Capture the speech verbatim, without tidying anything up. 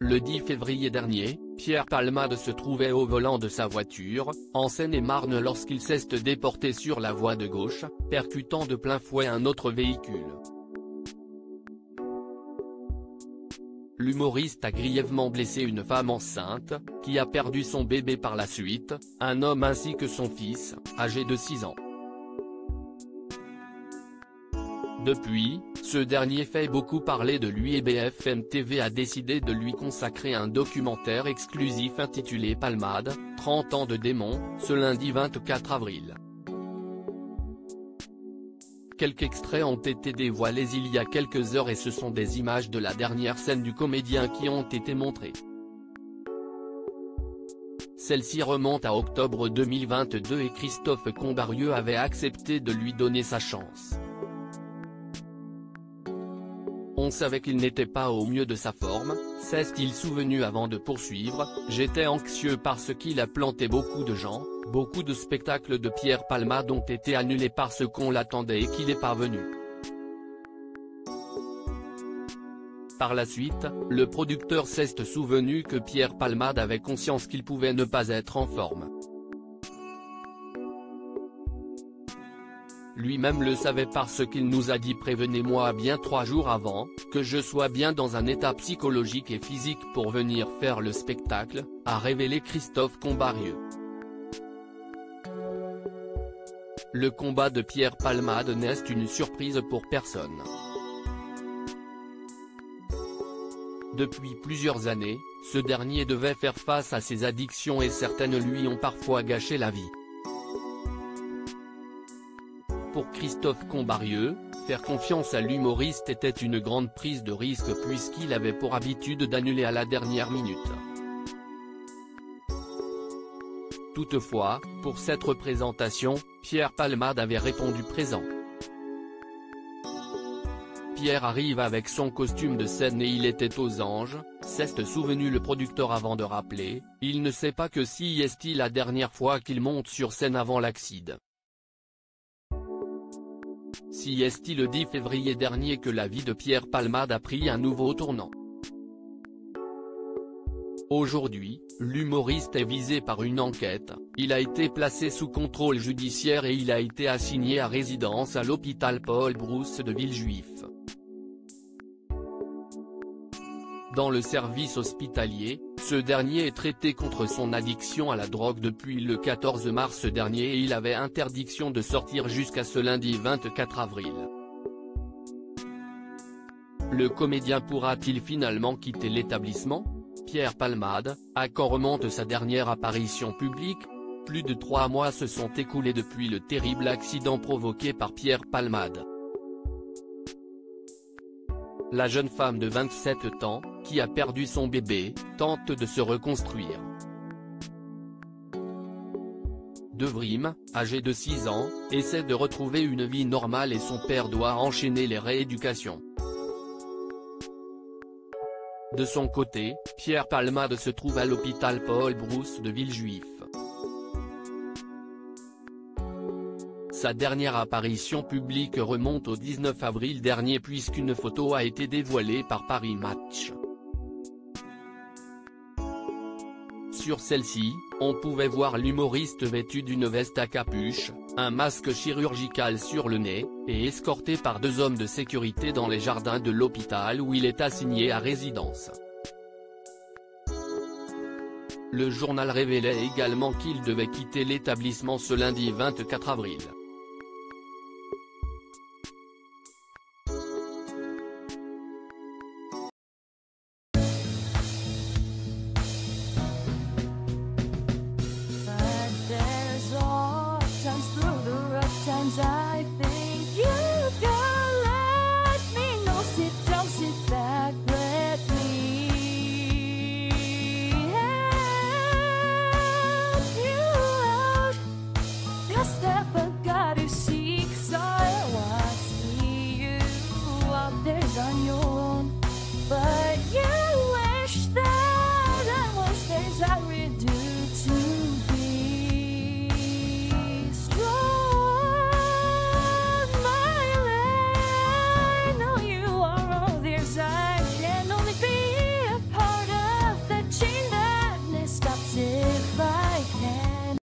Le dix février dernier, Pierre Palmade se trouvait au volant de sa voiture, en Seine-et-Marne lorsqu'il s'est déporté sur la voie de gauche, percutant de plein fouet un autre véhicule. L'humoriste a grièvement blessé une femme enceinte, qui a perdu son bébé par la suite, un homme ainsi que son fils, âgé de six ans. Depuis, ce dernier fait beaucoup parler de lui et B F M T V a décidé de lui consacrer un documentaire exclusif intitulé Palmade, trente ans de démon, ce lundi vingt-quatre avril. Quelques extraits ont été dévoilés il y a quelques heures et ce sont des images de la dernière scène du comédien qui ont été montrées. Celle-ci remonte à octobre deux mille vingt-deux et Christophe Combarieux avait accepté de lui donner sa chance. On savait qu'il n'était pas au mieux de sa forme, s'est-il souvenu avant de poursuivre, j'étais anxieux parce qu'il a planté beaucoup de gens, beaucoup de spectacles de Pierre Palmade ont été annulés parce qu'on l'attendait et qu'il n'est pas venu. Par la suite, le producteur s'est souvenu que Pierre Palmade avait conscience qu'il pouvait ne pas être en forme. Lui-même le savait parce qu'il nous a dit « Prévenez-moi bien trois jours avant, que je sois bien dans un état psychologique et physique pour venir faire le spectacle », a révélé Christophe Combarieux. Le combat de Pierre Palmade n'est une surprise pour personne. Depuis plusieurs années, ce dernier devait faire face à ses addictions et certaines lui ont parfois gâché la vie. Pour Christophe Combarieux, faire confiance à l'humoriste était une grande prise de risque puisqu'il avait pour habitude d'annuler à la dernière minute. Toutefois, pour cette représentation, Pierre Palmade avait répondu présent. Pierre arrive avec son costume de scène et il était aux anges, s'est souvenu le producteur avant de rappeler, il ne sait pas que si est la dernière fois qu'il monte sur scène avant l'accident. Si est le dix février dernier que la vie de Pierre Palmade a pris un nouveau tournant. Aujourd'hui, l'humoriste est visé par une enquête, il a été placé sous contrôle judiciaire et il a été assigné à résidence à l'hôpital Paul Brousse de Villejuif. Dans le service hospitalier, ce dernier est traité contre son addiction à la drogue depuis le quatorze mars dernier et il avait interdiction de sortir jusqu'à ce lundi vingt-quatre avril. Le comédien pourra-t-il finalement quitter l'établissement? Pierre Palmade, à quand remonte sa dernière apparition publique? Plus de trois mois se sont écoulés depuis le terrible accident provoqué par Pierre Palmade. La jeune femme de vingt-sept ans, qui a perdu son bébé, tente de se reconstruire. Devrim, âgé de six ans, essaie de retrouver une vie normale et son père doit enchaîner les rééducations. De son côté, Pierre Palmade se trouve à l'hôpital Paul Brousse de Villejuif. Sa dernière apparition publique remonte au dix-neuf avril dernier puisqu'une photo a été dévoilée par Paris Match. Sur celle-ci, on pouvait voir l'humoriste vêtu d'une veste à capuche, un masque chirurgical sur le nez, et escorté par deux hommes de sécurité dans les jardins de l'hôpital où il est assigné à résidence. Le journal révélait également qu'il devait quitter l'établissement ce lundi vingt-quatre avril.